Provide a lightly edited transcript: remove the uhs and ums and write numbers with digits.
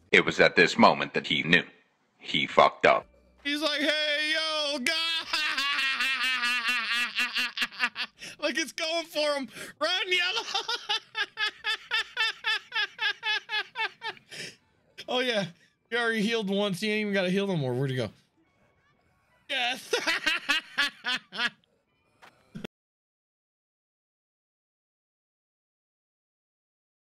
It was at this moment that he knew. He fucked up. He's like, hey, yo, God. Like it's going for him. Run, Yellow. Oh, yeah. You already healed once. You ain't even got to heal no more. Where'd he go? Yes.